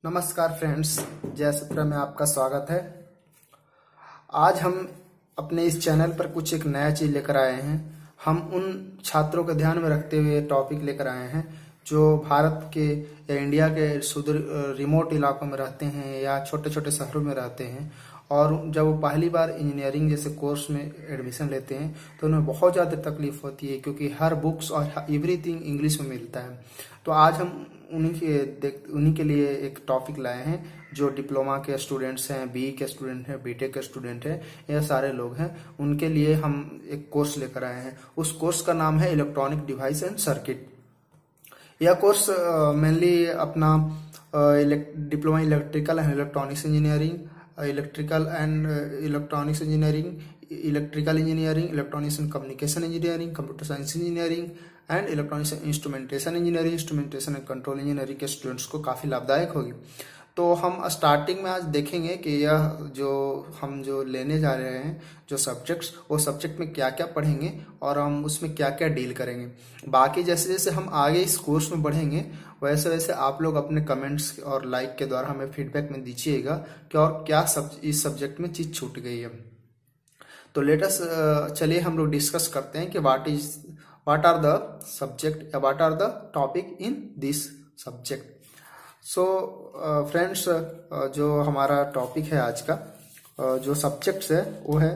नमस्कार friends, JaySutra में आपका स्वागत है। आज हम अपने इस चैनल पर कुछ एक नया चीज लेकर आए हैं। हम उन छात्रों को ध्यान में रखते हुए टॉपिक लेकर आए हैं जो भारत के या इंडिया के सुदूर रिमोट इलाकों में रहते हैं या छोटे छोटे शहरों में रहते हैं, और जब वो पहली बार इंजीनियरिंग जैसे कोर्स में एडमिशन लेते हैं तो उन्हें बहुत ज़्यादा तकलीफ होती है, क्योंकि हर बुक्स और एवरीथिंग इंग्लिश में मिलता है। तो आज हम उन्हीं के लिए एक टॉपिक लाए हैं जो डिप्लोमा के स्टूडेंट्स हैं, बीई के स्टूडेंट हैं, बीटेक के स्टूडेंट हैं, ये सारे लोग हैं। उनके लिए हम एक कोर्स लेकर आए हैं। उस कोर्स का नाम है इलेक्ट्रॉनिक डिवाइस एंड सर्किट। यह कोर्स मेनली अपना diploma electrical and electronics engineering, electrical engineering, electronics and communication engineering, computer science engineering and electronics instrumentation engineering, instrumentation and control engineering के स्टूडेंट्स को काफी लाभदायक होगी। तो हम स्टार्टिंग में आज देखेंगे कि यह जो लेने जा रहे हैं जो सब्जेक्ट्स, वो सब्जेक्ट में क्या क्या पढ़ेंगे और हम उसमें क्या क्या डील करेंगे। बाकी जैसे जैसे हम आगे इस कोर्स में बढ़ेंगे वैसे वैसे आप लोग अपने कमेंट्स और लाइक के द्वारा हमें फीडबैक में दीजिएगा कि और क्या इस सब्जेक्ट में चीज छूट गई है। तो लेटस चलिए हम लोग डिस्कस करते हैं कि व्हाट आर द सब्जेक्ट या what are the topic in this subject. So friends, जो हमारा टॉपिक है आज का, जो सब्जेक्ट्स है वो है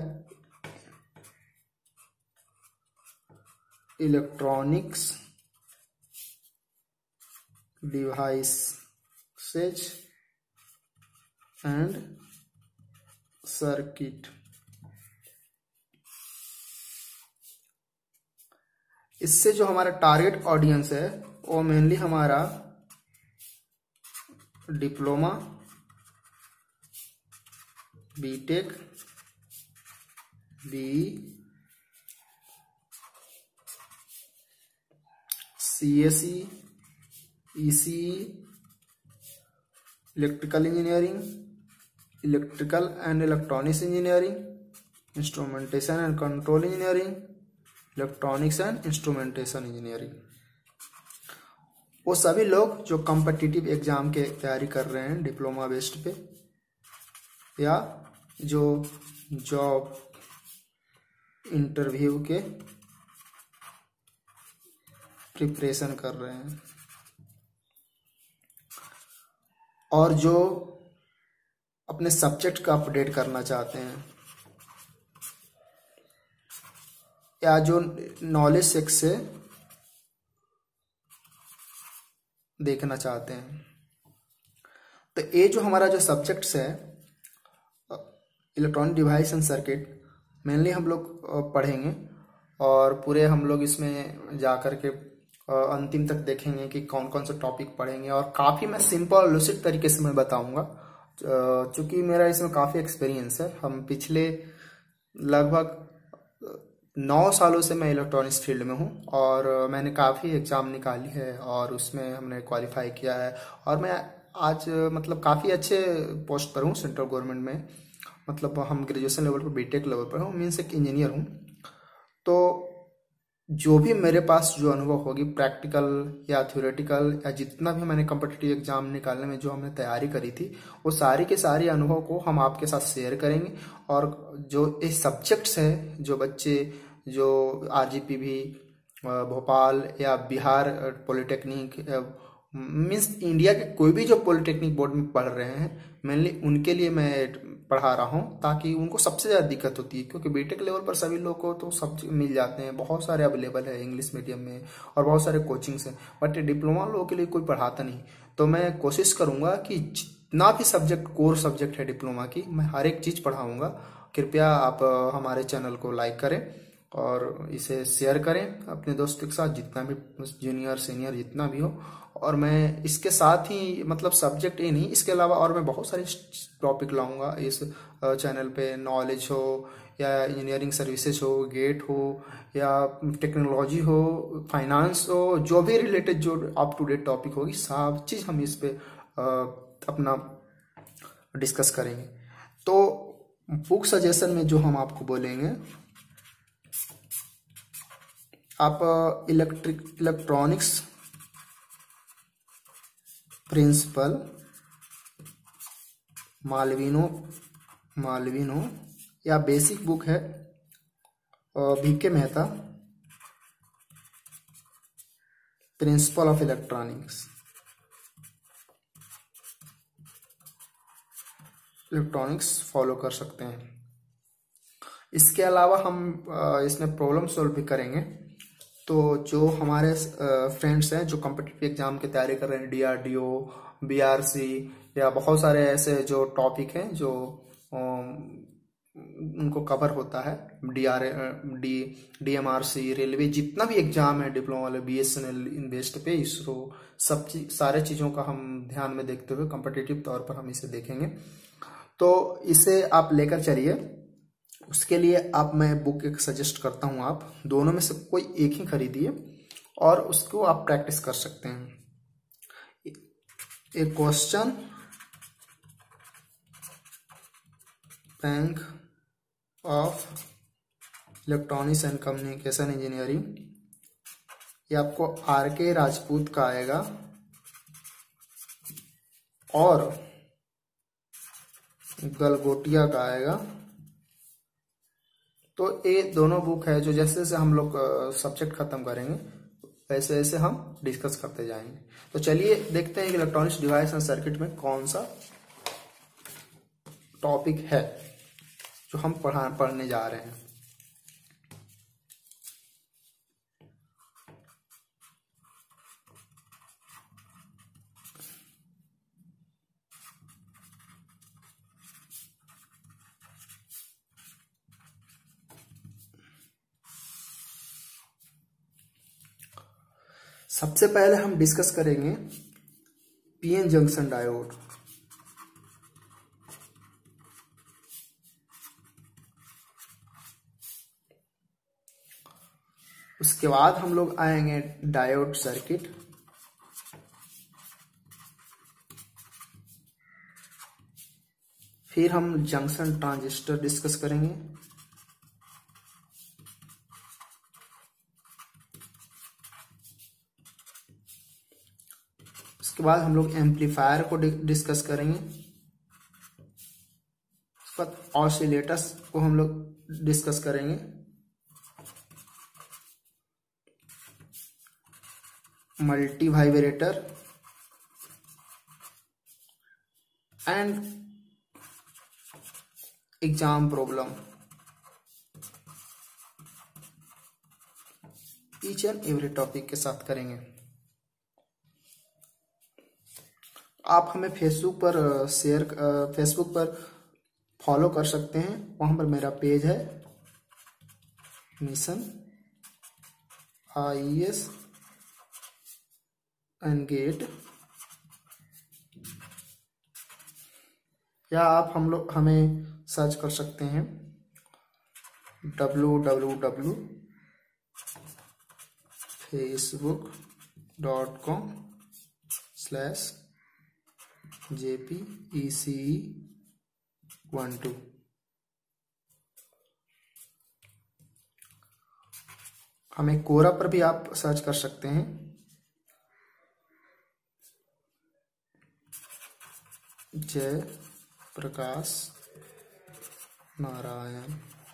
इलेक्ट्रॉनिक्स डिवाइसेज एंड सर्किट। इससे जो हमारा टारगेट ऑडियंस है वो मेनली हमारा diploma, BTech, BE, CSE, ECE, electrical engineering, electrical and electronics engineering, instrumentation and control engineering, electronics and instrumentation engineering. वो सभी लोग जो कॉम्पिटिटिव एग्जाम के तैयारी कर रहे हैं डिप्लोमा बेस्ड पे, या जो जॉब इंटरव्यू के प्रिपरेशन कर रहे हैं, और जो अपने सब्जेक्ट का अपडेट करना चाहते हैं, या जो नॉलेज सेक्स से देखना चाहते हैं। तो ये जो हमारा जो सब्जेक्ट्स है electronic device and circuit, mainly हम लोग पढ़ेंगे और पूरे हम लोग इसमें जा कर के अंतिम तक देखेंगे कि कौन कौन सा टॉपिक पढ़ेंगे। और काफ़ी मैं सिंपल लुसिड तरीके से मैं बताऊंगा, चूँकि मेरा इसमें काफ़ी एक्सपीरियंस है। हम पिछले लगभग 9 सालों से मैं इलेक्ट्रॉनिक्स फील्ड में हूँ और मैंने काफ़ी एग्ज़ाम निकाली है और उसमें हमने क्वालिफाई किया है, और मैं आज मतलब काफ़ी अच्छे पोस्ट पर हूँ सेंट्रल गवर्नमेंट में। मतलब हम ग्रेजुएशन लेवल पर, बीटेक लेवल पर हूँ, मीन्स एक इंजीनियर हूँ। तो जो भी मेरे पास जो अनुभव होगी प्रैक्टिकल या थ्योरेटिकल, या जितना भी मैंने कॉम्पिटिटिव एग्जाम निकालने में जो हमने तैयारी करी थी, वो सारी के सारे अनुभव को हम आपके साथ शेयर करेंगे। और जो ये सब्जेक्ट्स है, जो बच्चे जो आरजीपी भी, भोपाल या बिहार पॉलिटेक्निक, मीन्स इंडिया के कोई भी जो पॉलिटेक्निक बोर्ड में पढ़ रहे हैं, मेनली उनके लिए मैं पढ़ा रहा हूँ, ताकि उनको सबसे ज़्यादा दिक्कत होती है। क्योंकि बीटेक लेवल पर सभी लोग को तो सब मिल जाते हैं, बहुत सारे अवेलेबल है इंग्लिश मीडियम में और बहुत सारे कोचिंग्स हैं, बट डिप्लोमा लोगों के लिए कोई पढ़ाता नहीं। तो मैं कोशिश करूँगा कि जितना भी सब्जेक्ट, कोर सब्जेक्ट है डिप्लोमा की, मैं हर एक चीज़ पढ़ाऊँगा। कृपया आप हमारे चैनल को लाइक करें और इसे शेयर करें अपने दोस्तों के साथ, जितना भी जूनियर सीनियर जितना भी हो। और मैं इसके साथ ही मतलब सब्जेक्ट ये नहीं, इसके अलावा और मैं बहुत सारे टॉपिक लाऊंगा इस चैनल पे। नॉलेज हो या इंजीनियरिंग सर्विसेज हो, गेट हो या टेक्नोलॉजी हो, फाइनेंस हो, जो भी रिलेटेड जो अप टू डेट टॉपिक होगी, सब चीज़ हम इस पे अपना डिस्कस करेंगे। तो बुक सजेशन में जो हम आपको बोलेंगे, आप इलेक्ट्रॉनिक्स प्रिंसिपल मालविनो मालविनो या बेसिक बुक है B K Mehta, principle of electronics follow कर सकते हैं। इसके अलावा हम इसमें प्रॉब्लम सॉल्व भी करेंगे। तो जो हमारे फ्रेंड्स हैं जो कॉम्पिटिटिव एग्जाम की तैयारी कर रहे हैं, डीआरडीओ, बीआरसी या बहुत सारे ऐसे जो टॉपिक हैं जो उनको कवर होता है, डीएमआरसी, रेलवे, जितना भी एग्जाम है, डिप्लोमा वाले, बीएसएनएल, इन्वेस्ट पे, इसरो, सब सारे चीज़ों का हम ध्यान में देखते हुए कॉम्पिटिटिव तौर पर हम इसे देखेंगे। तो इसे आप लेकर चलिए। उसके लिए मैं बुक एक सजेस्ट करता हूं, आप दोनों में से कोई एक ही खरीदिए और उसको आप प्रैक्टिस कर सकते हैं। एक question bank of electronics and communication engineering, ये आपको आर.के. राजपूत का आएगा और गलगोटिया का आएगा। तो ये दोनों बुक है जो जैसे जैसे हम लोग सब्जेक्ट खत्म करेंगे वैसे वैसे हम डिस्कस करते जाएंगे। तो चलिए देखते हैं कि इलेक्ट्रॉनिक्स डिवाइस एंड सर्किट में कौन सा टॉपिक है जो हम पढ़ने जा रहे हैं। सबसे पहले हम डिस्कस करेंगे पीएन जंक्शन डायोड। उसके बाद हम लोग आएंगे डायोड सर्किट, फिर हम जंक्शन ट्रांजिस्टर डिस्कस करेंगे, उसके बाद हम लोग एम्पलीफायर को डिस्कस करेंगे, उसके बाद ऑसिलेटर्स को हम लोग डिस्कस करेंगे, multi vibrator and exam problem, each and every topic के साथ करेंगे। आप हमें फेसबुक पर फॉलो कर सकते हैं, वहां पर मेरा पेज है मिशन IES एंड गेट, या आप हमें सर्च कर सकते हैं www.facebook.com/jpece12। हमें कोरा पर भी आप सर्च कर सकते हैं, जय Prakash Narayan.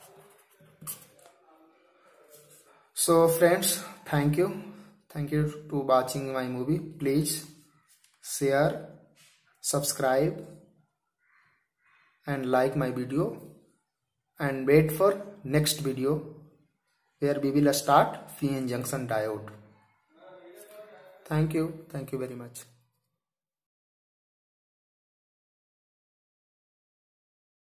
So friends, thank you to watching my movie. Please share, subscribe and like my video and wait for next video where we will start PN junction diode. Thank you very much.